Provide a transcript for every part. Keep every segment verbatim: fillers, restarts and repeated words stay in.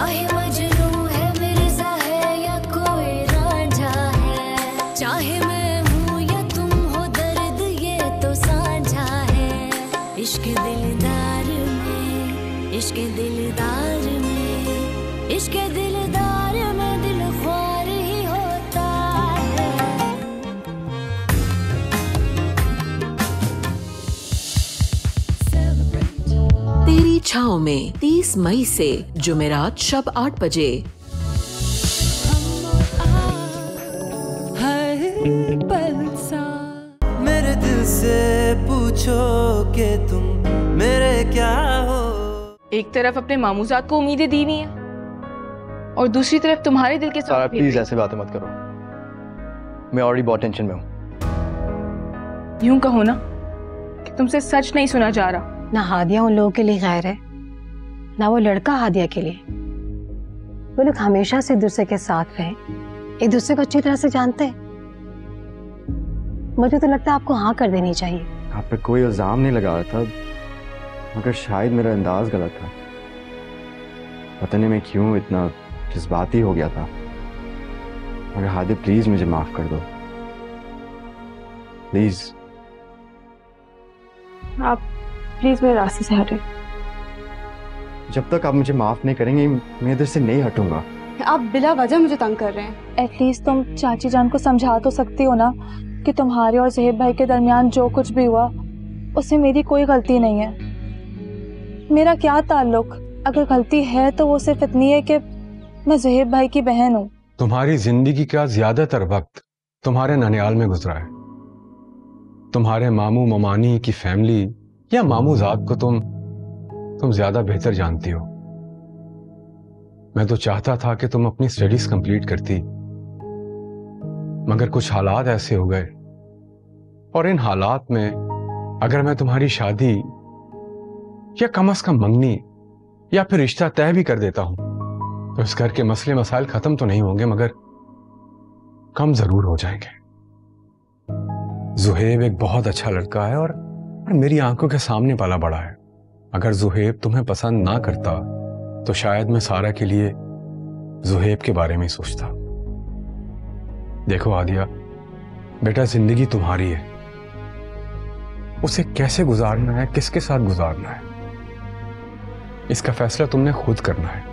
चाहे मजनू है मिर्जा है या कोई रांझा है, चाहे मैं हूँ या तुम हो दर्द ये तो साझा है। इश्क दिलदार में, इश्क दिलदार में, इश्क दिलदार में दिल ख्वार ही होता है। तेरी छाँव में तीस मई से जुमेरात शब आठ बजे। मेरे दिल से पूछो कि तुम मेरे क्या हो। एक तरफ अपने मामूजात को उम्मीदें दी हुई हैं और दूसरी तरफ तुम्हारे दिल के साथ। प्लीज ऐसे बातें मत करो, मैं ऑलरेडी बहुत टेंशन में हूँ। यूं कहो ना कि तुमसे सच नहीं सुना जा रहा। ना हादिया उन लोगों के लिए गैर है, ना वो लड़का हादिया के लिए। वो लोग हमेशा से एक दूसरे के साथ रहे, एक दूसरे को अच्छी तरह से जानते हैं। मुझे तो लगता है आपको हाँ कर देनी चाहिए। आप पे कोई इल्जाम नहीं लगा रहा था, मगर शायद मेरा अंदाज गलत था। पता नहीं मैं क्यों इतना जज्बाती हो गया था। मगर हादिया प्लीज मुझे माफ कर दो, प्लीज। आप प्लीज मेरे रास्ते से हटे। जब तक आप मुझे माफ नहीं करेंगे मैं इधर से नहीं हटूंगा। आप बिला वजह मुझे तंग कर रहे हैं। एटलीस्ट तुम चाची जान को समझा तो सकती हो ना कि तुम्हारे और ज़हेब भाई के दरमियान जो कुछ भी हुआ उसमें मेरी कोई गलती नहीं है। मेरा क्या ताल्लुक? अगर गलती है तो वो सिर्फ इतनी है कि मैं ज़हेब भाई की बहन हूँ। तुम्हारी जिंदगी का ज्यादातर वक्त तुम्हारे ननियाल में गुजरा है। तुम्हारे मामू ममानी की फैमिली या मामूजात को तुम तुम ज्यादा बेहतर जानती हो। मैं तो चाहता था कि तुम अपनी स्टडीज कंप्लीट करती, मगर कुछ हालात ऐसे हो गए, और इन हालात में अगर मैं तुम्हारी शादी या कम अज कम मंगनी या फिर रिश्ता तय भी कर देता हूं तो इस घर के मसले मसाइल खत्म तो नहीं होंगे मगर कम जरूर हो जाएंगे। ज़ुहैब एक बहुत अच्छा लड़का है और, और मेरी आंखों के सामने पाला बड़ा है। अगर ज़ुहैब तुम्हें पसंद ना करता तो शायद मैं सारा के लिए ज़ुहैब के बारे में सोचता। देखो आदिया, बेटा जिंदगी तुम्हारी है, उसे कैसे गुजारना है, किसके साथ गुजारना है, इसका फैसला तुमने खुद करना है।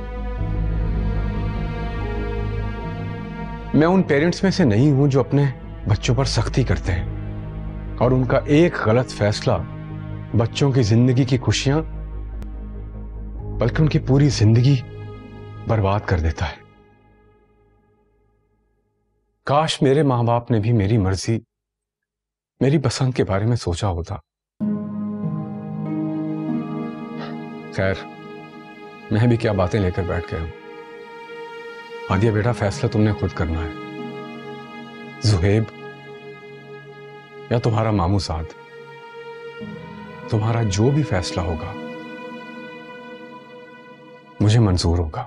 मैं उन पेरेंट्स में से नहीं हूं जो अपने बच्चों पर सख्ती करते हैं और उनका एक गलत फैसला बच्चों की जिंदगी की खुशियां बल्कि उनकी पूरी जिंदगी बर्बाद कर देता है। काश मेरे मां बाप ने भी मेरी मर्जी, मेरी पसंद के बारे में सोचा होता। खैर, मैं भी क्या बातें लेकर बैठ गया हूं। आदिया बेटा, फैसला तुमने खुद करना है। ज़ुहैब या तुम्हारा मामू साद, तुम्हारा जो भी फैसला होगा मुझे मंजूर होगा।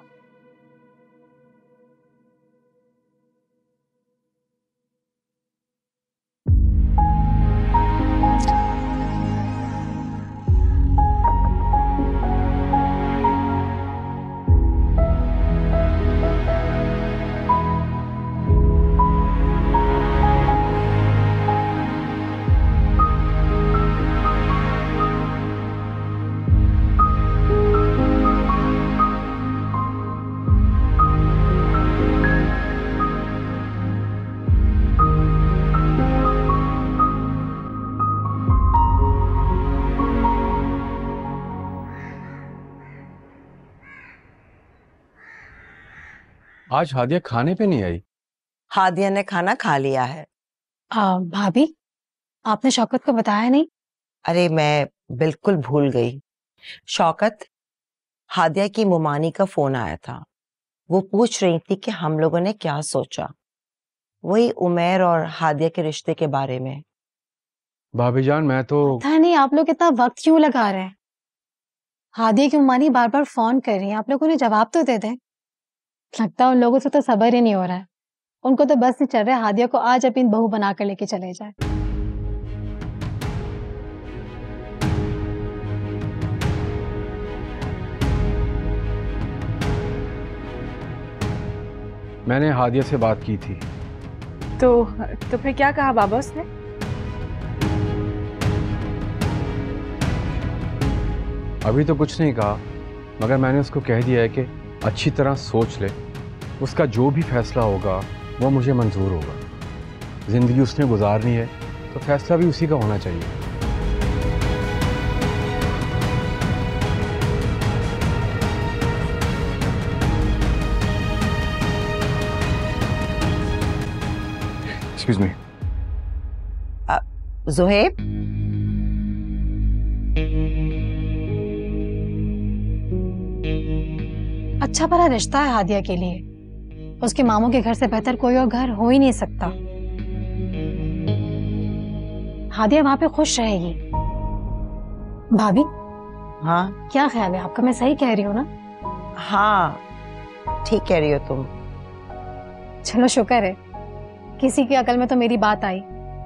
आज हादिया खाने पे नहीं आई। हादिया ने खाना खा लिया है। आ, भाभी, आपने शौकत को बताया नहीं? अरे मैं बिल्कुल भूल गई। शौकत, हादिया की मुमानी का फोन आया था। वो पूछ रही थी कि हम लोगों ने क्या सोचा, वही उमैर और हादिया के रिश्ते के बारे में। भाभी जान, मैं तो पता नहीं आप लोग इतना वक्त क्यों लगा रहे हैं। हादिया की मुमानी बार बार फोन कर रही है, आप लोगों ने जवाब तो दे दें। लगता है उन लोगों से तो सब्र ही नहीं हो रहा है। उनको तो बस नहीं चल रहा है हादिया को आज अपनी बहू बनाकर लेके चले जाए। मैंने हादिया से बात की थी। तो तो फिर क्या कहा बाबा उसने? अभी तो कुछ नहीं कहा, मगर मैंने उसको कह दिया है कि अच्छी तरह सोच ले, उसका जो भी फैसला होगा वो मुझे मंजूर होगा। जिंदगी उसने गुजारनी है तो फैसला भी उसी का होना चाहिए। Excuse me. ज़ुहैब, अच्छा भला रिश्ता है हादिया के लिए, उसके मामों के घर से बेहतर कोई और घर हो ही नहीं सकता। हादिया वहां पे खुश रहेगी। भाभी, हाँ क्या ख्याल है आपका? मैं सही कह रही हूँ ना? हाँ ठीक कह रही हो तुम। चलो शुक्र है, किसी की अकल में तो मेरी बात आई।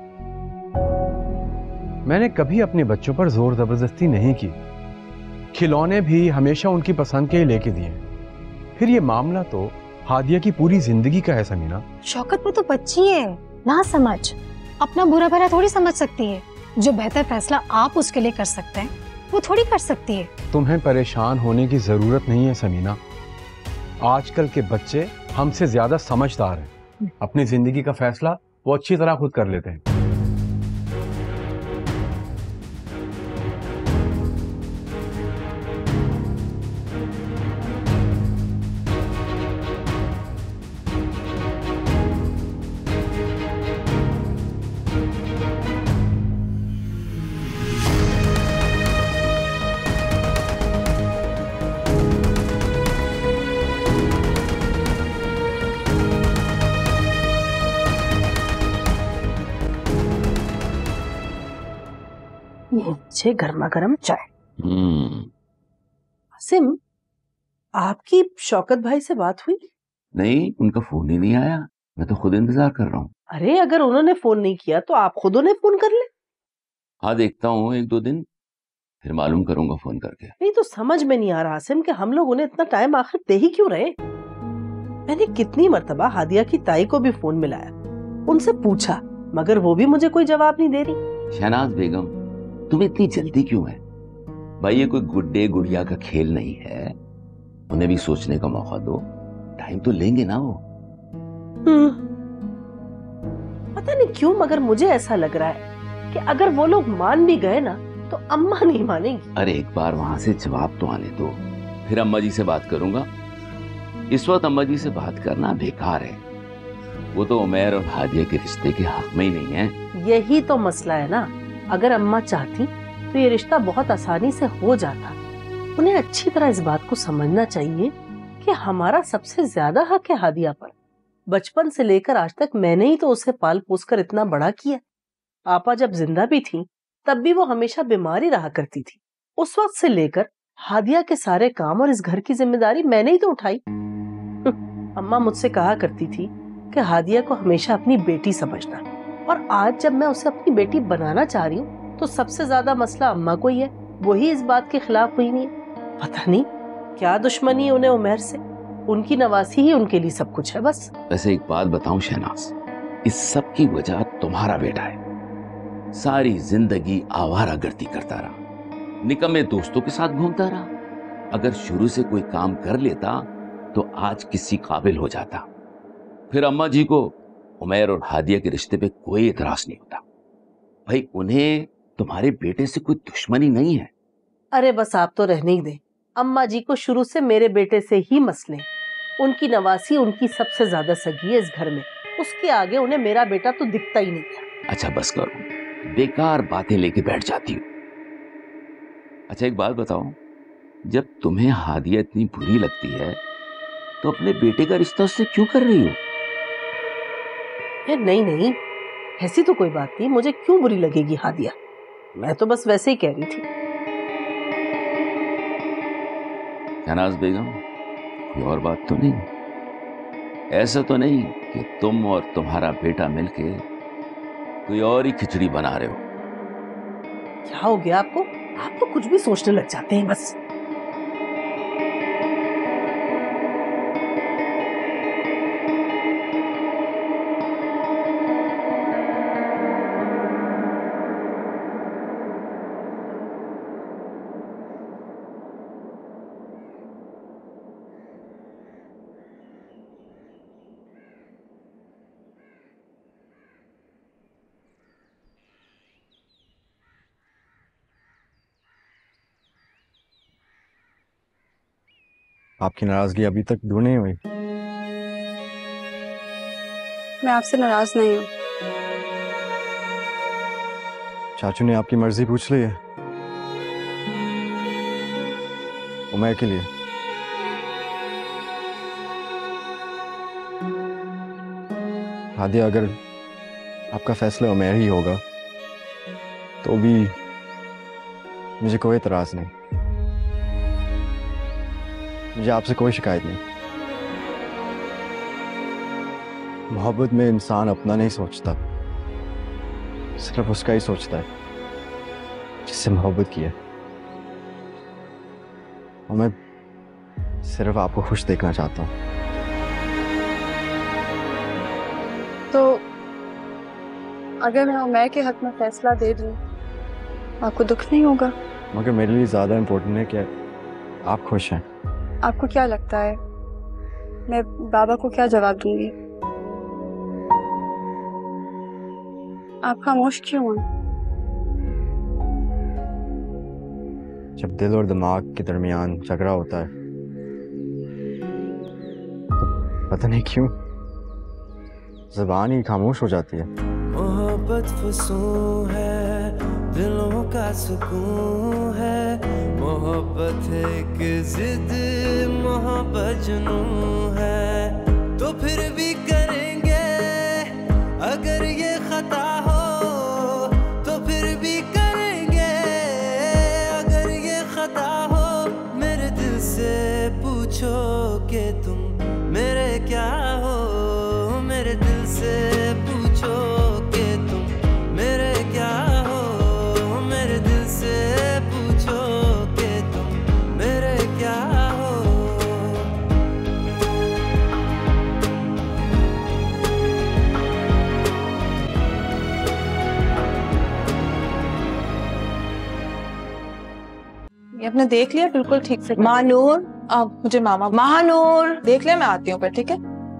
मैंने कभी अपने बच्चों पर जोर जबरदस्ती नहीं की, खिलौने भी हमेशा उनकी पसंद के ही लेके दिए। फिर ये मामला तो हादिया की पूरी जिंदगी का है समीना। शौकत में तो बच्ची है, ना समझ, अपना बुरा भला थोड़ी समझ सकती है। जो बेहतर फैसला आप उसके लिए कर सकते हैं वो थोड़ी कर सकती है। तुम्हें परेशान होने की जरूरत नहीं है समीना। आजकल के बच्चे हमसे ज्यादा समझदार हैं। अपनी जिंदगी का फैसला वो अच्छी तरह खुद कर लेते हैं। ये गर्मा गर्म चाय। आसिम, आपकी शौकत भाई से बात हुई? नहीं, उनका फोन ही नहीं आया। मैं तो खुद इंतजार कर रहा हूँ। अरे अगर उन्होंने फोन नहीं किया तो आप खुद उन्हें फोन कर ले। हाँ देखता हूँ, एक दो दिन फिर मालूम करूंगा फोन करके। नहीं तो समझ में नहीं आ रहा आसिम कि हम लोग उन्हें इतना टाइम आखिर दे ही क्यों रहे। मैंने कितनी मर्तबा हादिया की ताई को भी फोन मिलाया, उनसे पूछा, मगर वो भी मुझे कोई जवाब नहीं दे रही। शहनाज बेगम, तुम्हें इतनी जल्दी क्यों है? भाई ये कोई गुड्डे गुड़िया का खेल नहीं है, उन्हें भी सोचने का मौका दो। टाइम तो लेंगे ना वो। पता नहीं क्यों मगर मुझे ऐसा लग रहा है कि अगर वो लोग मान भी गए ना तो अम्मा नहीं मानेंगी। अरे एक बार वहां से जवाब तो आने दो, फिर अम्मा जी से बात करूंगा। इस वक्त अम्मा जी से बात करना बेकार है। वो तो उमैर और हादिया के रिश्ते के हक में ही नहीं है। यही तो मसला है ना। अगर अम्मा चाहती तो ये रिश्ता बहुत आसानी से हो जाता। उन्हें अच्छी तरह इस बात को समझना चाहिए कि हमारा सबसे ज्यादा हक है हादिया पर। बचपन से लेकर आज तक मैंने ही तो उसे पाल पोस कर इतना बड़ा किया। आपा जब जिंदा भी थी तब भी वो हमेशा बीमार ही रहा करती थी। उस वक्त से लेकर हादिया के सारे काम और इस घर की जिम्मेदारी मैंने ही तो उठाई। अम्मा मुझसे कहा करती थी कि हादिया को हमेशा अपनी बेटी समझना, और आज जब मैं उसे अपनी बेटी बनाना चाह रही हूँ तो सबसे ज्यादा मसला अम्मा को ही है। वही इस बात के खिलाफ हुई नहीं। पता नहीं क्या दुश्मनी है उन्हें उमैर से। उनकी नवासी ही उनके लिए सब कुछ है बस। वैसे एक बात बताऊं शहनाज, इस सब की वजह तुम्हारा बेटा है। सारी जिंदगी आवारा गर्दी करता रहा, निकम्मे दोस्तों के साथ घूमता रहा। अगर शुरू से कोई काम कर लेता तो आज किसी काबिल हो जाता। फिर अम्मा जी को उमैर और हादिया के रिश्ते पे कोई एतराज नहीं होता। भाई उन्हें तुम्हारे बेटे से कोई दुश्मनी नहीं है। अरे बस आप तो रहने ही दें। अम्मा जी को शुरू से मेरे बेटे से ही मसले। उनकी नवासी उनकी सबसे ज्यादा सगी है इस घर में। उसके आगे उन्हें मेरा बेटा तो दिखता ही नहीं था। अच्छा बस करो, बेकार बातें लेके बैठ जाती हो। अच्छा एक बात बताओ, जब तुम्हें हादिया इतनी बुरी लगती है तो अपने बेटे का रिश्ता उससे क्यों कर रही हो? नहीं नहीं, ऐसी तो कोई बात नहीं। मुझे क्यों बुरी लगेगी हादिया? मैं तो बस वैसे ही कह रही थी। शहनाज बेगम, कोई और बात तो नहीं? ऐसा तो नहीं कि तुम और तुम्हारा बेटा मिलके कोई और ही खिचड़ी बना रहे हो? क्या हो गया आपको? आप तो कुछ भी सोचने लग जाते हैं बस। आपकी नाराजगी अभी तक दूर नहीं हुई। मैं आपसे नाराज नहीं हूँ। चाचू ने आपकी मर्जी पूछ ली है उमैर के लिए। हादिया, अगर आपका फैसला उमैर ही होगा तो भी मुझे कोई एतराज नहीं, मुझे आपसे कोई शिकायत नहीं। मोहब्बत में इंसान अपना नहीं सोचता, सिर्फ उसका ही सोचता है जिससे मोहब्बत की है। और मैं सिर्फ आपको खुश देखना चाहता हूँ। तो अगर मैं उमैर के हक में फैसला दे दूं, आपको दुख नहीं होगा? मगर मेरे लिए ज्यादा इम्पोर्टेंट है कि आप खुश हैं। आपको क्या लगता है मैं बाबा को क्या जवाब दूंगी? आप खामोश क्यों हैं? जब दिल और दिमाग के दरमियान झगड़ा होता है तो पता नहीं क्यों ज़बान ही खामोश हो जाती है। मोहब्बत फसूं है, दिलों का सुकून है, मोहब्बत एक जिद, मोहब्बत जुनून है। तो फिर भी करेंगे अगर ये खता हो, तो फिर भी करेंगे अगर ये खता हो। मेरे दिल से पूछो कि तुम मेरे क्या हो, मेरे दिल से पूछो कि तुम मेरे क्या हो, मेरे दिल से पूछो कि तुम मेरे क्या हो। ये आपने देख लिया बिल्कुल ठीक से? महानूर, आप मुझे मामा महानूर देख लिया, मैं आती हूँ पर। ठीक है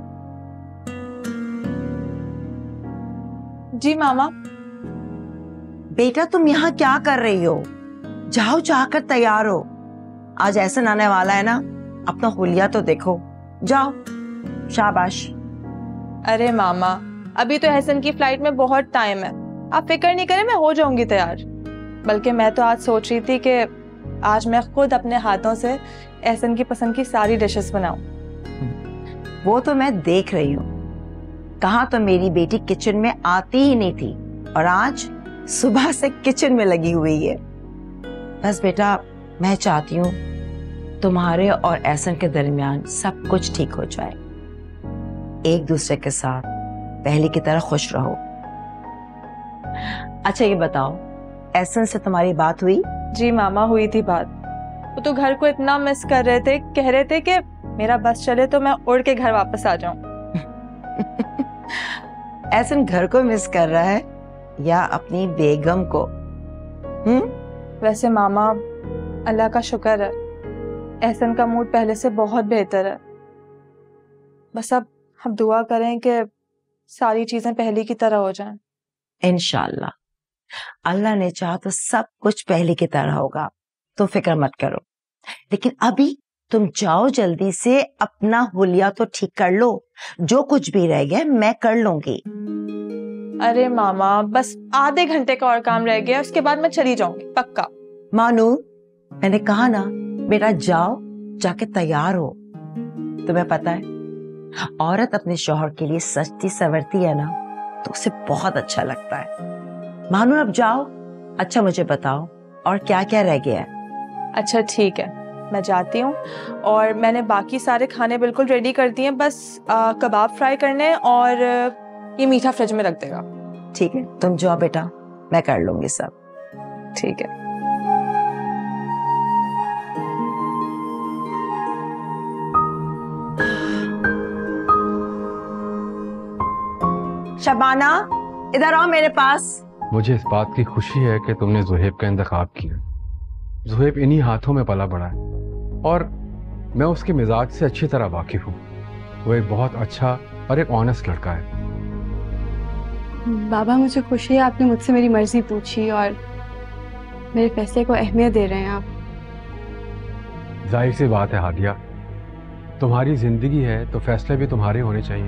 जी मामा। बेटा तुम यहाँ क्या कर रही हो? जाओ जाकर तैयार हो, आज ऐसा आने वाला है ना, अपना हुलिया तो देखो। जाओ, शाबाश। अरे मामा, अभी तो एहसन की फ्लाइट में बहुत टाइम है, आप फिक्र नहीं करें, मैं हो जाऊंगी तैयार। बल्कि मैं तो आज सोच रही थी कि आज मैं खुद अपने हाथों से एहसन की पसंद की सारी डिशेस बनाऊं। वो तो मैं देख रही हूँ, कहाँ तो मेरी बेटी किचन में आती ही नहीं थी और आज सुबह से किचन में लगी हुई है। बस बेटा, मैं चाहती हूँ तुम्हारे और एहसन के दरमियान सब कुछ ठीक हो जाए, एक दूसरे के साथ पहले की तरह खुश रहो। अच्छा ये बताओ, एहसन से तुम्हारी बात हुई? जी मामा, हुई थी बात। वो तो घर को इतना मिस कर रहे थे, कह रहे थे कि मेरा बस चले तो मैं उड़ के घर वापस आ जाऊं। एहसन घर को मिस कर रहा है या अपनी बेगम को? हम्म? वैसे मामा, अल्लाह का शुक्र है, एहसन का मूड पहले से बहुत बेहतर है। बस अब हम दुआ करें कि सारी चीजें पहले की तरह हो जाएं। इंशाल्लाह, अल्लाह ने चाहा तो सब कुछ पहले की तरह होगा, तो फिक्र मत करो। लेकिन अभी तुम जाओ जल्दी से, अपना हुलिया तो ठीक कर लो, जो कुछ भी रह गया मैं कर लूंगी। अरे मामा, बस आधे घंटे का और काम रह गया, उसके बाद मैं चली जाऊंगी पक्का। मानू, मैंने कहा ना बेटा, जाओ जाके तैयार हो। तुम्हें पता है, औरत अपने शौहर के लिए सजती सवरती है ना तो उसे बहुत अच्छा लगता है। मानू अब जाओ। अच्छा मुझे बताओ और क्या क्या रह गया है? अच्छा ठीक है, मैं जाती हूँ और मैंने बाकी सारे खाने बिल्कुल रेडी कर दिए हैं, बस आ, कबाब फ्राई करने और ये मीठा फ्रिज में रख देगा। ठीक है, तुम जाओ बेटा, मैं कर लूंगी सब। ठीक है। शबाना, इधर आओ मेरे पास। मुझे इस बात की खुशी है कि तुमने जुहेब का इंतखाब किया। जुहेब इन्हीं हाथों में पला बड़ा है और मैं उसके मिजाज से अच्छी तरह वाकिफ हूँ। वो एक बहुत अच्छा और एक ऑनेस्ट लड़का है। बाबा, मुझे खुशी है आपने मुझसे मेरी मर्जी पूछी और मेरे फैसले को अहमियत दे रहे हैं आप। जाहिर सी बात है हादिया, तुम्हारी जिंदगी है तो फैसले भी तुम्हारे होने चाहिए।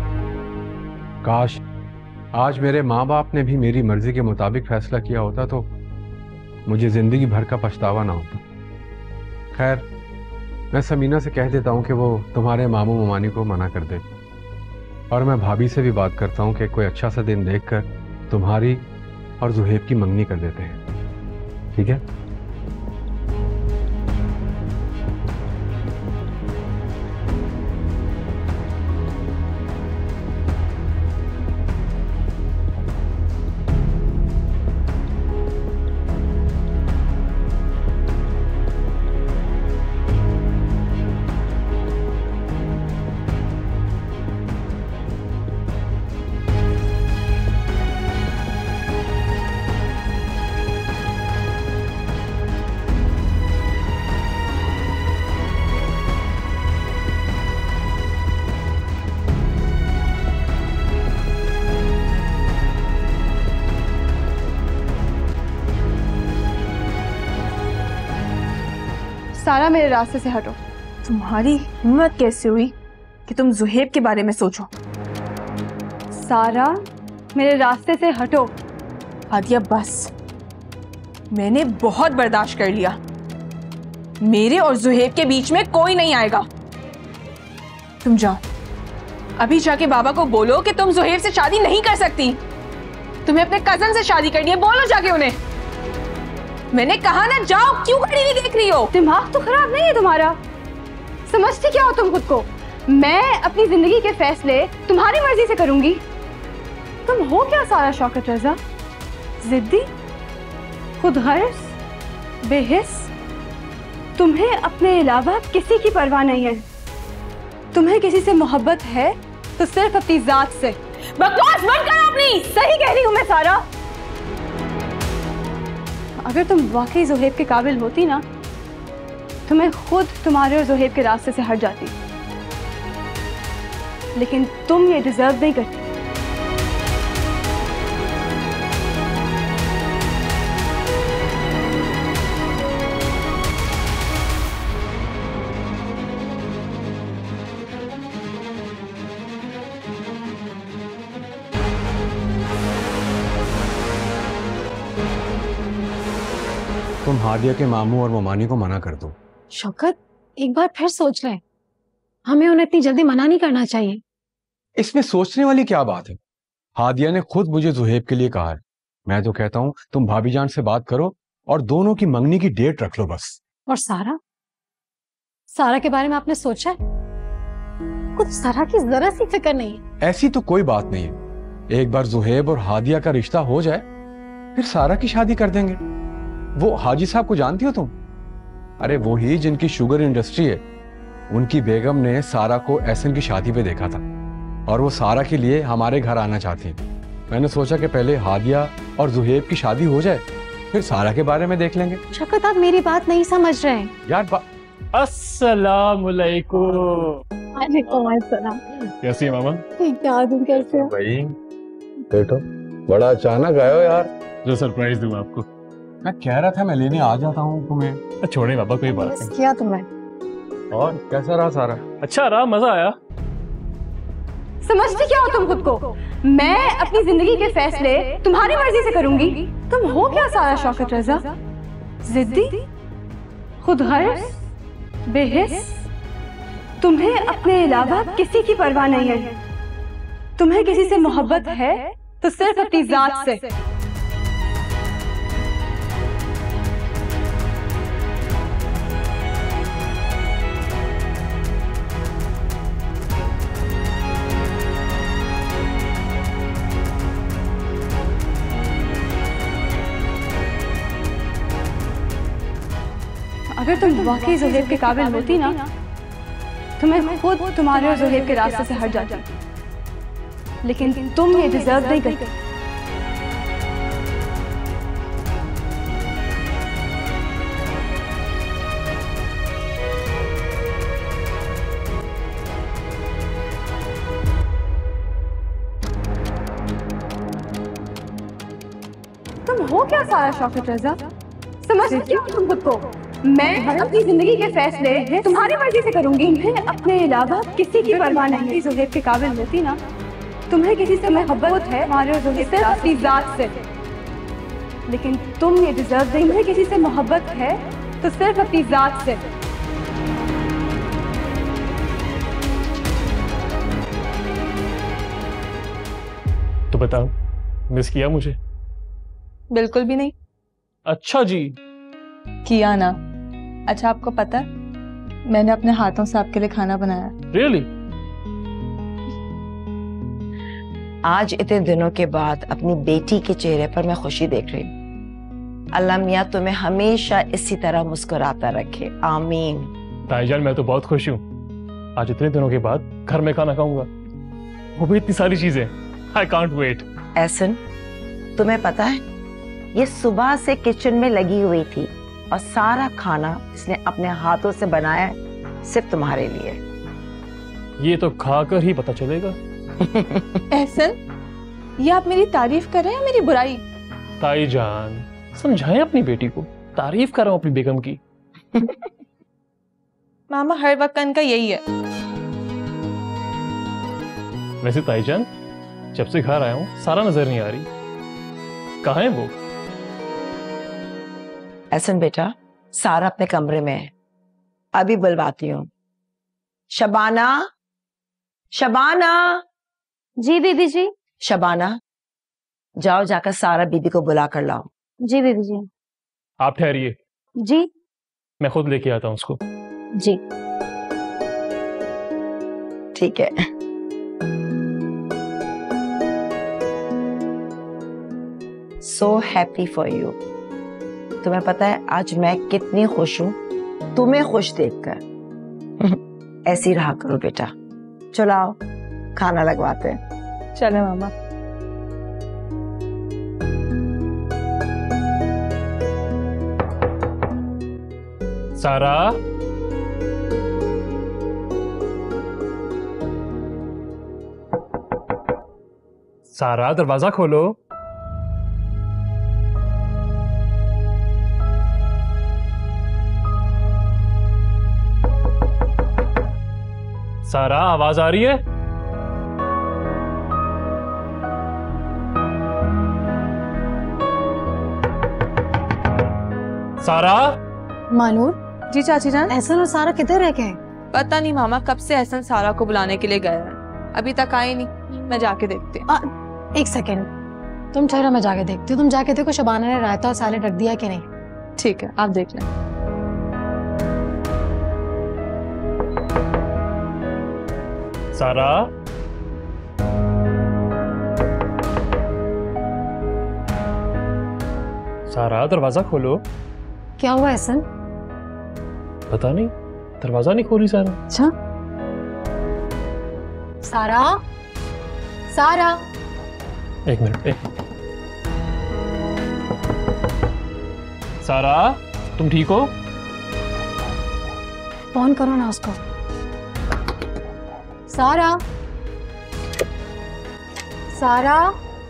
काश आज मेरे माँ बाप ने भी मेरी मर्जी के मुताबिक फैसला किया होता तो मुझे जिंदगी भर का पछतावा ना होता। खैर, मैं समीना से कह देता हूँ कि वो तुम्हारे मामू ममानी को मना कर दे, और मैं भाभी से भी बात करता हूँ कि कोई अच्छा सा दिन देखकर तुम्हारी और जुहेब की मंगनी कर देते हैं। ठीक है? सारा, मेरे रास्ते से हटो। तुम्हारी हिम्मत कैसे हुई कि तुम जुहेब के बारे में सोचो? सारा, मेरे रास्ते से हटो। हादिया, बस, मैंने बहुत बर्दाश्त कर लिया। मेरे और जुहेब के बीच में कोई नहीं आएगा। तुम जाओ, अभी जाके बाबा को बोलो कि तुम जुहेब से शादी नहीं कर सकती। तुम्हें अपने कजन से शादी करनी है, बोलो जाके उन्हें। मैंने कहा ना, जाओ। क्यों खड़ी नहीं देख रही हो? दिमाग तो खराब नहीं है तुम्हारा? समझती क्या हो तुम खुद को? मैं अपनी जिंदगी के फैसले तुम्हारी मर्जी से करूंगी। तुम हो क्या सारा शौकत रजा? जिद्दी, खुदगर्ज, बेहिस। तुम्हें अपने अलावा किसी की परवाह नहीं है। तुम्हें किसी से मोहब्बत है तो सिर्फ अपनी जात से। बकवास बंद करो अपनी। सही कह रही हूं मैं सारा। अगर तुम वाकई जुहेब के काबिल होती ना, तो मैं खुद तुम्हारे और जुहेब के रास्ते से हट जाती। लेकिन तुम ये डिजर्व नहीं करती। तुम हादिया के मामू और ममानी को मना कर दो। शौकत, एक बार फिर सोच लें। हमें उन्हें इतनी जल्दी मना नहीं करना चाहिए। इसमें सोचने वाली क्या बात है? हादिया ने खुद मुझे जुहेब के लिए कहा है। मैं तो कहता हूँ तुम भाभी जान से बात करो और दोनों की मंगनी की डेट रख लो बस। और सारा, सारा के बारे में आपने सोचा है? कुछ सारा की जरा सी फिक्र नहीं है। ऐसी तो कोई बात नहीं है। एक बार जुहेब और हादिया का रिश्ता हो जाए फिर सारा की शादी कर देंगे। वो हाजी साहब को जानती हो तुम? अरे वो ही जिनकी शुगर इंडस्ट्री है। उनकी बेगम ने सारा को एहसन की शादी पे देखा था और वो सारा के लिए हमारे घर आना चाहती है। मैंने सोचा कि पहले हादिया और जुहेब की शादी हो जाए फिर सारा के बारे में देख लेंगे। शौकत, आप मेरी बात नहीं समझ रहे हैं यार। बा... अस्सलाम वालेकुम। वालेकुम अस्सलाम। कैसी है मामा? क्या तुम कैसे हो? भाई बेटो, बड़ा अचानक आए हो यार। जो सरप्राइज दूं आपको। मैं कह रहा था मैं लेने आ जाता हूँ तुम्हें। छोड़े बाबा, कोई बात नहीं। किया तुम्हें? और कैसा रहा सारा? अच्छा रहा, मजा आया। समझती क्या हो तुम खुद को? मैं अपनी जिंदगी के फैसले तुम्हारी मर्जी से करूंगी। तुम हो क्या सारा शौकत रजा? जिद्दी, खुदगर्ज, बेहिस। तुम्हें अपने अलावा किसी की परवाह नहीं है। तुम्हें किसी से मोहब्बत है तो सिर्फ अपनी जात से। अगर तुम वाकई जुहेब के काबिल होती ना, तो मैं खुद तुम्हारे और जुहेब के रास्ते से हट जाती। लेकिन तुम ये डिजर्व नहीं करती। तुम हो क्या सारा शौकत रजा? समझती क्या हो तुम खुद को? मैं अपनी जिंदगी के फैसले तुम्हारी मर्जी से करूंगी। मैं अपने अलावा किसी की परवाह नहीं। ज़ुहैब के काबिल होती ना, तुम्हें किसी से मोहब्बत है हमारे सिर्फ अपनी जात से, लेकिन तुम ये डिजर्व नहीं है। किसी से मोहब्बत है तो सिर्फ अपनी जात से। तो बताओ, मिस किया मुझे? बिल्कुल भी नहीं। अच्छा जी। किया ना। अच्छा, आपको पता है मैंने अपने हाथों से आपके लिए खाना बनाया। रियली? आज इतने दिनों के बाद अपनी बेटी के चेहरे पर मैं खुशी देख रही हूँ। अल्लाह मियाँ तुम्हें हमेशा इसी तरह मुस्कुराता रखे, आमीन। ताईजान, मैं तो बहुत खुश हूँ। आज इतने दिनों के बाद घर में खाना खाऊंगा, वो भी इतनी सारी चीजें। I can't wait. एहसन, तुम्हें पता है ये सुबह से किचन में लगी हुई थी और सारा खाना इसने अपने हाथों से बनाया है, सिर्फ तुम्हारे लिए। ये तो खाकर ही पता चलेगा। एहसन, ये आप मेरी तारीफ कर रहे हैं या मेरी बुराई? ताईजान, समझाएं अपनी बेटी को। तारीफ कर रहा हूं अपनी बेगम की। मामा, हर वक्त इनका यही है। वैसे ताईजान, जब से घर आया हूं सारा नजर नहीं आ रही, कहाँ है वो? एहसन बेटा, सारा अपने कमरे में है, अभी बुलवाती हूँ। शबाना, शबाना। जी दीदी जी। शबाना, जाओ जाकर सारा बीबी को बुला कर लाओ। जी दीदी जी। आप ठहरिए, जी मैं खुद लेके आता हूँ उसको। जी ठीक है। So happy for you. तुम्हें पता है आज मैं कितनी खुश हूं तुम्हें खुश देखकर। ऐसी रहा करो बेटा। चलो आओ खाना लगवाते हैं। चले मामा। सारा, सारा दरवाजा खोलो। सारा, आवाज आ रही है? सारा। मानूर। जी चाची जान। एहसन और सारा किधर रह गए? पता नहीं मामा, कब से एहसन सारा को बुलाने के लिए गया है, अभी तक आए नहीं। मैं जाके देखती हूँ। एक सेकेंड, तुम ठहरो, मैं जाके देखती हूँ। तुम जाके देखो शबाना ने रायता और साले रख दिया कि नहीं। ठीक है, आप देख लें। सारा। सारा, दरवाजा खोलो। क्या हुआ एहसन? पता नहीं, दरवाजा नहीं खोली सारा। अच्छा। सारा, सारा। एक मिनट, एक मिनट। सारा, तुम ठीक हो? फोन करो ना उसको। सारा, सारा।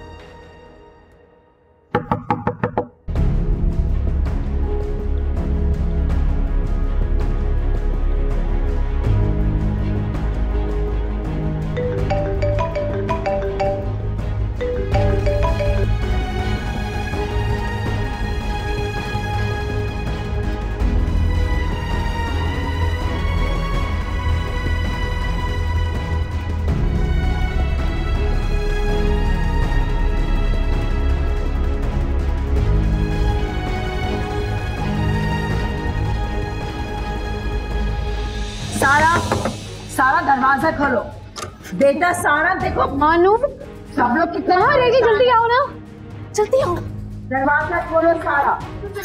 सारा, सारा दरवाजा खोलो। बेटा सारा देखो। मानू, सब लोग कितना रह गई, जल्दी आओ ना, जल्दी आओ। दरवाजा खोलो सारा।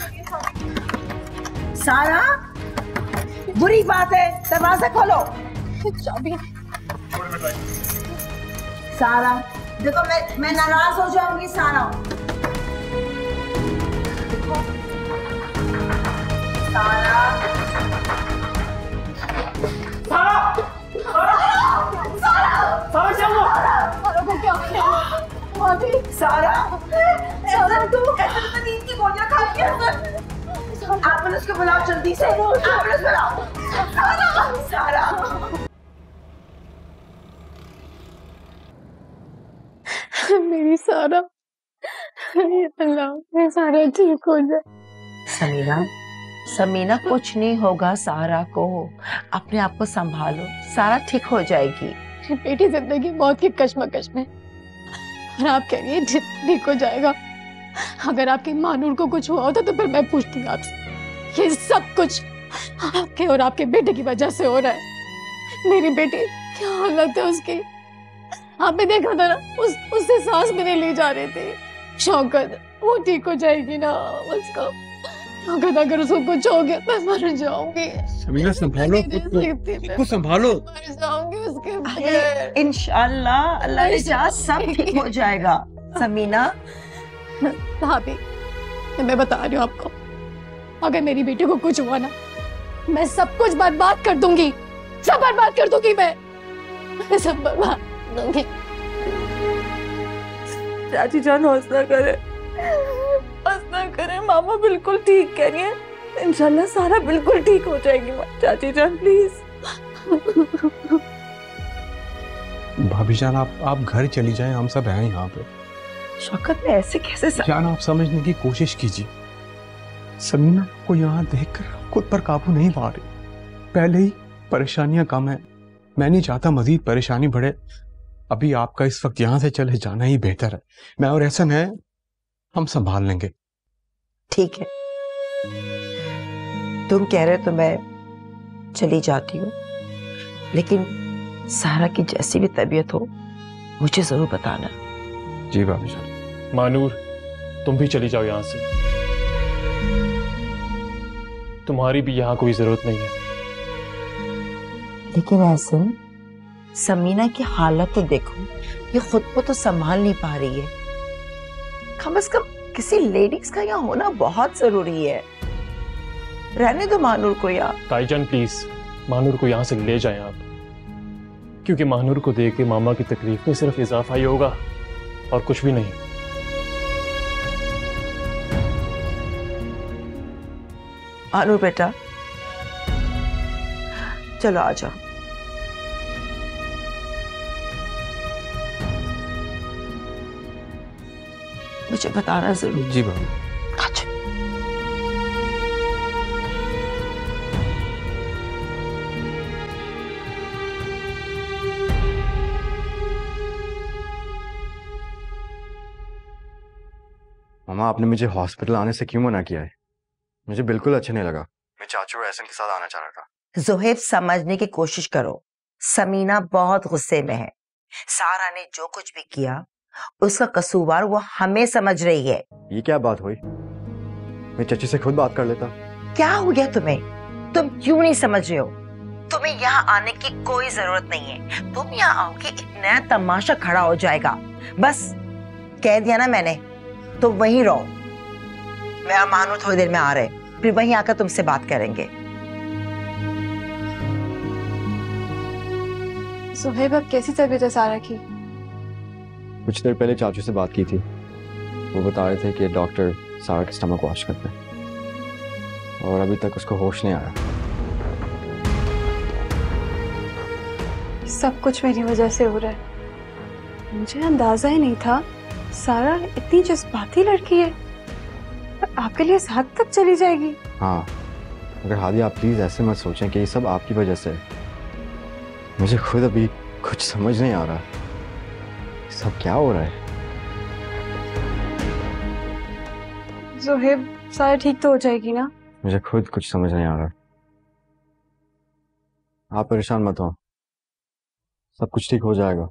सारा, बुरी बात है, दरवाजा खोलो। चाबी। सारा देखो, मैं मैं नाराज हो जाऊंगी। सारा, सारा, सारा क्या हुआ? सारा को क्या किया? भाभी, सारा, सारा तू नींद की गोलियां खा लिया। एम्बुलेंस को बुलाओ जल्दी से, एम्बुलेंस बुलाओ। सारा, सारा। मेरी सारा, अल्लाह मेरी सारा ठीक हो जाए। समीना, समीना कुछ नहीं होगा सारा को, अपने आप को संभालो, सारा ठीक हो जाएगी। बेटी जिंदगी मौत की कश्मकश में, और आप कह रही है ठीक हो जाएगा। अगर आपकी मानूर को कुछ हुआ होता तो फिर मैं पूछती हूँ आपसे। ये सब कुछ आपके और आपके बेटे की वजह से हो रहा है। मेरी बेटी क्या हालत है उसकी, आपने देखा था ना, उस उससे सांस भी नहीं ली जा रही थी। शौकत वो ठीक हो जाएगी ना उसका। शौकत अगर उसको कुछ हो गया मैं मर जाऊंगी। समीना संभालो खुद को, खुद को संभालो। मर जाऊंगी उसके बगैर। इंशाल्लाह अल्लाह ने चाहा सब ठीक हो जाएगा। समीना भाभी, मैं बता रही हूँ आपको, अगर मेरी बेटी को कुछ हुआ ना, मैं सब कुछ बर्बाद कर दूंगी, सब बर्बाद कर दूंगी मैं, मैं सब बर्बाद कर दूंगी। चाची जान हौसला करे, हौसला करे, मामा बिल्कुल ठीक कह रही है, इंशाल्लाह सारा बिल्कुल ठीक हो जाएगी। चाची जान प्लीज। भाभी जान आप आप घर चली जाएं, हम सब हैं यहाँ पे। शौकत में ऐसे कैसे सम... जान आप समझने की कोशिश कीजिए। समीना को यहाँ देखकर खुद पर काबू नहीं पा रही। पहले ही परेशानियां कम है, मैं नहीं चाहता मजीद परेशानी बढ़े। अभी आपका इस वक्त यहाँ से चले जाना ही बेहतर है। मैं और ऐसा है, हम संभाल लेंगे। ठीक है, तुम कह रहे तो मैं चली जाती हूँ, लेकिन सारा की जैसी भी तबीयत हो मुझे जरूर बताना। जी भाभी जान। मानूर, तुम भी चली जाओ यहाँ से, तुम्हारी भी यहाँ कोई जरूरत नहीं है। लेकिन ऐसा समीना की हालत तो देखो, ये खुद को तो संभाल नहीं पा रही है। कम से कम किसी लेडीज का यहाँ होना बहुत जरूरी है। रहने दो मानूर को यहाँ। ताईजान प्लीज, मानूर को यहाँ से ले जाएं आप, क्योंकि मानूर को देख के मामा की तकलीफ में सिर्फ इजाफा ही होगा और कुछ भी नहीं। मानूर बेटा, चलो आ जाओ। मुझे बताना जरूर। जी भाभी। अच्छा। मामा, आपने मुझे हॉस्पिटल आने से क्यों मना किया है? मुझे बिल्कुल अच्छा नहीं लगा। मैं चाचू और एहसन के साथ आना चाह रहा था। ज़ुहैब, समझने की कोशिश करो, समीना बहुत गुस्से में है। सारा ने जो कुछ भी किया उसका कसूरवार वो हमें समझ रही है। ये क्या बात हुई? मैं चाची से खुद बात कर लेता। क्या हो गया तुम्हें? तुम क्यों नहीं समझ रहे हो? तुम्हें यहाँ आने की कोई जरूरत नहीं है। तुम यहाँ आओगे एक नया तमाशा खड़ा हो जाएगा। बस कह दिया ना मैंने, तो वहीं रहो। मैं और मानू थोड़ी देर में आ रहे, फिर वहीं आकर तुमसे बात करेंगे। ज़ुहैब, अब कैसी तबीयत है सारा की? कुछ देर पहले चाचू से बात की थी, वो बता रहे थे कि डॉक्टर सारा के स्टमक वॉश करते हैं और अभी तक उसको होश नहीं आया। सब कुछ मेरी वजह से हो रहा है। मुझे अंदाजा ही नहीं था सारा इतनी जज्बाती लड़की है, पर आपके लिए साथ तक चली जाएगी। हाँ, मगर हादी आप प्लीज ऐसे मत सोचें कि ये सब आपकी वजह से है। मुझे खुद अभी कुछ समझ नहीं आ रहा, सब क्या हो रहा है? ज़ुहैब, सारा ठीक तो हो जाएगी ना? मुझे खुद कुछ समझ नहीं आ रहा। आप परेशान मत हो, सब कुछ ठीक हो जाएगा।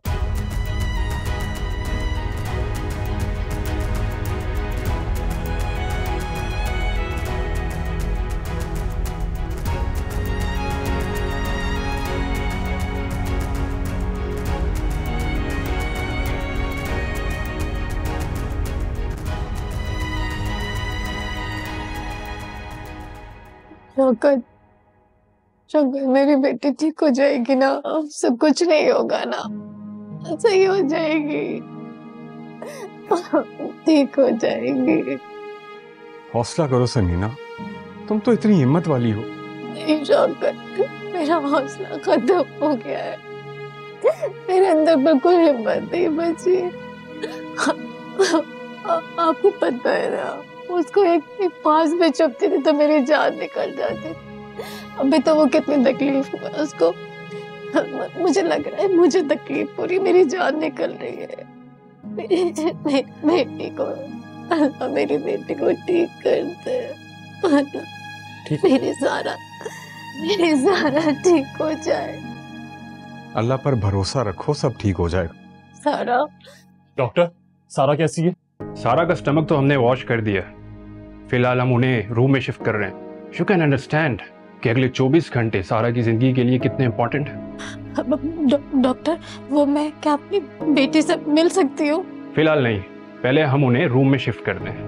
शौकत, शौकत, मेरी बेटी ठीक हो जाएगी ना? सब कुछ नहीं होगा ना? सही हो जाएगी, ठीक हो जाएगी। हौसला करो समीना, तुम तो इतनी हिम्मत वाली हो। नहीं शौकत, मेरा हौसला खत्म हो गया है, मेरे अंदर बिल्कुल हिम्मत नहीं बची। आपको पता है ना, उसको एक, एक पास में चुपती थी तो मेरी जान निकल जाती। अभी तो वो कितनी तकलीफ हुआ उसको, मुझे लग रहा है मुझे तकलीफ पूरी, मेरी जान निकल रही है। मेरी बेटी को, अल्लाह मेरी बेटी को ठीक कर दे, मेरी सारा मेरी सारा ठीक हो जाए। अल्लाह पर भरोसा रखो, सब ठीक हो जाएगा। सारा डॉक्टर, सारा कैसी है? सारा का स्टमक तो हमने वॉश कर दिया, फिलहाल हम उन्हें रूम में शिफ्ट कर रहे हैं। यू कैन अंडरस्टैंड कि अगले चौबीस घंटे सारा की जिंदगी के लिए कितने इंपॉर्टेंट है। डॉक्टर, वो मैं क्या अपनी बेटी से मिल सकती हूँ? फिलहाल नहीं, पहले हम उन्हें रूम में शिफ्ट कर दें।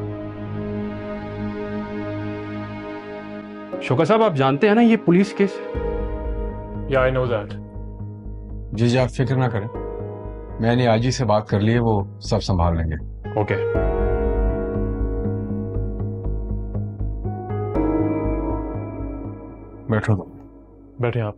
शोका साहब, आप जानते हैं ना ये पुलिस केस? या आई नो दैट। जी जी, आप फिक्र ना करें, मैंने आज ही से बात कर ली है, वो सब संभाल लेंगे। ओके। बैठो तो। बैठे आप।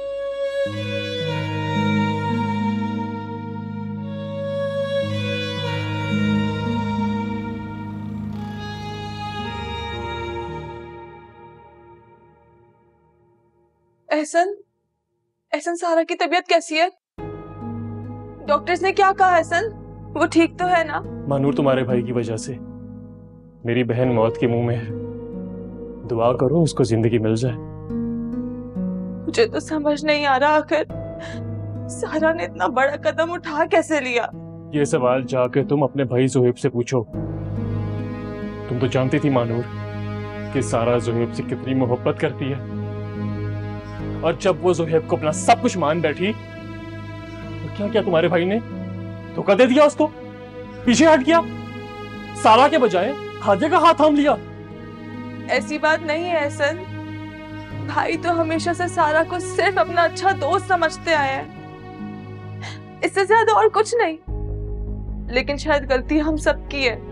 एहसन, एहसन, सारा की तबीयत कैसी है? डॉक्टर्स ने क्या कहा? एहसन, वो ठीक तो है ना? मानूर, तुम्हारे भाई की वजह से मेरी बहन मौत के मुंह में है, दुआ करो उसको जिंदगी मिल जाए। मुझे तो समझ नहीं आ रहा आखिर सारा ने इतना बड़ा कदम उठा कैसे लिया। ये सवाल जाके तुम अपने भाई ज़ुहैब से पूछो। तुम तो जानती थी मानूर कि सारा ज़ुहैब से कितनी मोहब्बत करती है, और जब वो ज़ुहैब को अपना सब कुछ मान बैठी तो क्या क्या तुम्हारे भाई ने धोखा दे दिया उसको, पीछे हट गया, सारा के बजाय हादिया का हाथ थाम लिया। ऐसी बात नहीं है एहसन, भाई तो हमेशा से सारा को सिर्फ अपना अच्छा दोस्त समझते आए हैं, इससे ज्यादा और कुछ नहीं। लेकिन शायद गलती हम सबकी है,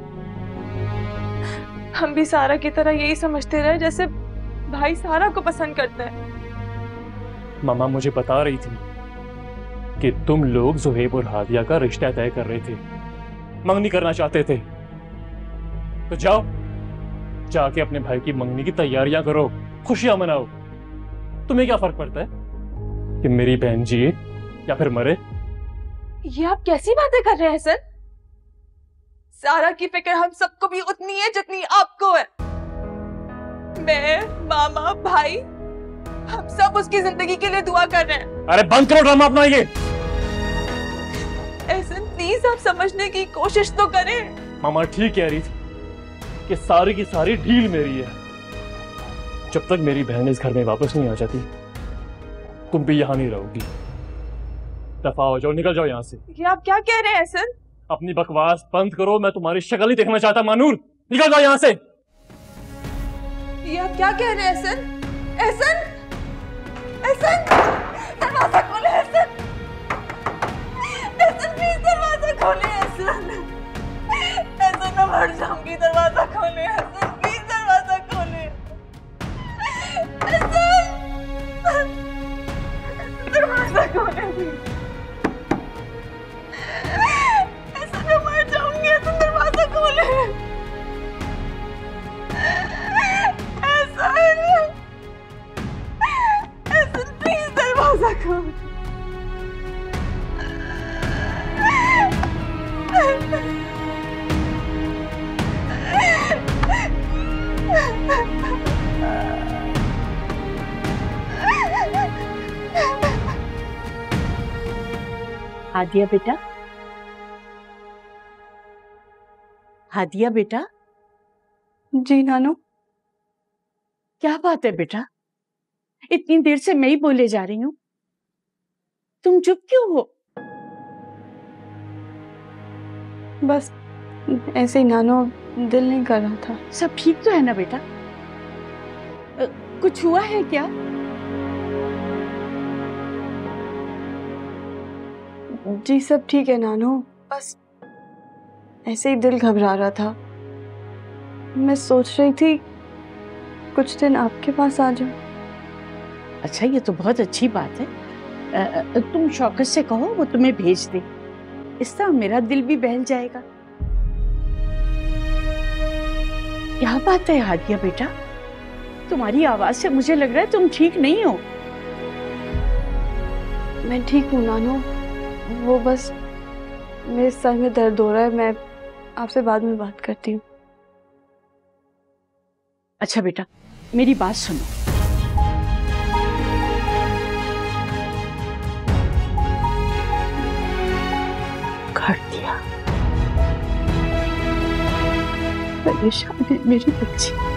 हम भी सारा की तरह यही समझते रहे जैसे भाई सारा को पसंद करता है। मामा मुझे बता रही थी कि तुम लोग ज़ुहैब और हादिया का रिश्ता तय कर रहे थे, मंगनी करना चाहते थे। तो जाओ, जाके अपने भाई की मंगनी की तैयारियां करो, खुशियां मनाओ। तुम्हें क्या फर्क पड़ता है कि मेरी बहन जिए या फिर मरे? ये आप कैसी बातें कर रहे हैं एहसन? सारा की फिक्र हम सबको भी उतनी है जितनी आपको है। मैं, मामा, भाई, हम सब उसकी जिंदगी के लिए दुआ कर रहे हैं। अरे बंद करो ड्रामा अपना ये। एहसन, प्लीज आप समझने की कोशिश तो करें। मामा ठीक कह रही थी कि सारी की सारी ढील मेरी है। जब तक मेरी बहन इस घर में वापस नहीं आ जाती, तुम भी यहाँ नहीं रहोगी। दफा हो जाओ, निकल जाओ यहाँ से। ये आप क्या कह रहे हैं एहसन? अपनी बकवास बंद करो, मैं तुम्हारी शक्ल ही देखना चाहता। मानूर, निकल जाओ यहाँ से। ये आप क्या कह रहे हैं एहसन? एहसन, एहसन, दरवाजा खोले एहसन, एहसन प्लीज दरवाजा खोले एहसन, एहसन मैं मर जाऊंगी, दरवाजा खोले एहसन, प्लीज दरवाजा खोले एहसन, दरवाजा खोले एहसन, मैं मर जाऊंगी, एहसन दरवाजा खोले एहसन, एहसन प्लीज दरवाजा खोल। हादिया बेटा, हादिया बेटा। जी नानू। क्या बात है बेटा, इतनी देर से मैं ही बोले जा रही हूँ, तुम चुप क्यों हो? बस ऐसे ही नानू, दिल नहीं कर रहा था। सब ठीक तो है ना बेटा? कुछ हुआ है क्या? जी सब ठीक है नानू, बस ऐसे ही दिल घबरा रहा था। मैं सोच रही थी कुछ दिन आपके पास आ जाऊं। अच्छा, ये तो बहुत अच्छी बात है। अ, अ, तुम शौकत से कहो वो तुम्हें भेज दे, इस तरह मेरा दिल भी बहल जाएगा। क्या बात है हादिया बेटा, तुम्हारी आवाज से मुझे लग रहा है तुम ठीक नहीं हो। मैं ठीक हूँ नानो, वो बस मेरे सर में दर्द हो रहा है। मैं आपसे बाद में बात करती हूँ। अच्छा बेटा, मेरी बात सुनो। कर दिया परेशान है मेरी बच्ची।